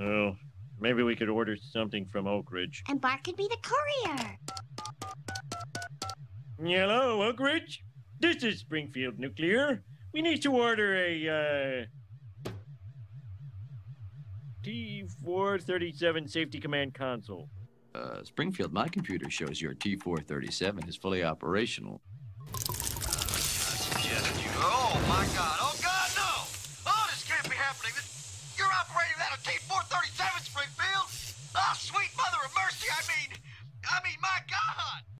Oh, maybe we could order something from Oak Ridge. And Bart could be the courier. Hello, Oak Ridge? This is Springfield Nuclear. We need to order a, T-437 Safety Command Console. Springfield, my computer shows your T-437 is fully operational. Oh, my God.